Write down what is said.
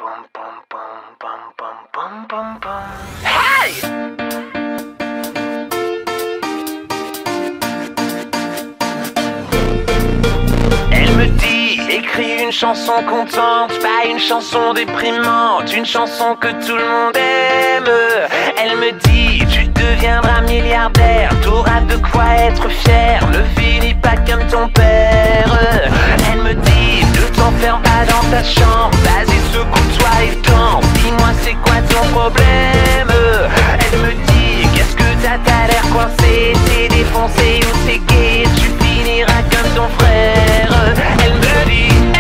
Hey! Elle me dit, écris une chanson contente, pas une chanson déprimante, une chanson que tout le monde aime. Elle me dit, tu deviendras milliardaire, t'auras de quoi être fier, ne finis pas comme ton père. Elle me dit, ne t'enferme pas dans ta chambre, vas-y secoue-toi et danse, dis-moi c'est quoi ton problème. Elle me dit, qu'est-ce que t'as l'air coincé, t'es défoncé ou t'es gay, tu finiras comme ton frère. Elle me dit,